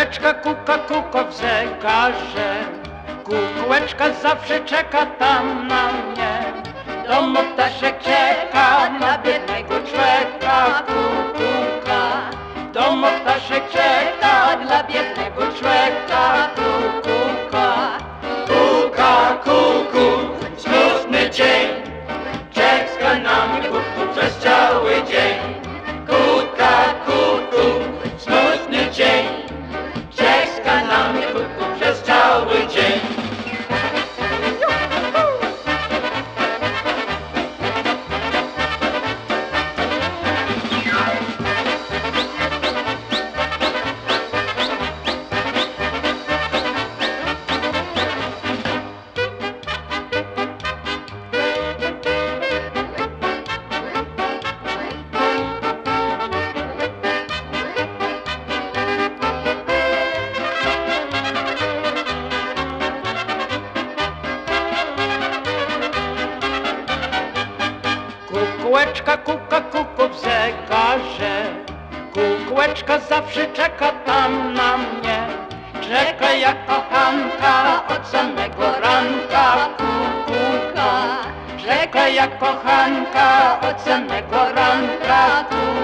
Kukułeczka kuka kuko w zegarze. Kukułeczka zawsze czeka tam na mnie. Domu ptaszek czeka na biednego człeka. Kukułka. Domu ptaszek czeka dla biednego człeka. Kukułka. Kuka, kuku, smutny dzień. Czeka na mnie kuku przez cały dzień. Kuka, kuku, smutny dzień. Czeka na mnie kuku przez cały dzień. Kukułeczka kuka kuku w zegarze. Kukułeczka zawsze czeka tam na mnie. Czeka jak kochanka od samego ranka. Kukułka. Czeka jak kochanka od samego ranka.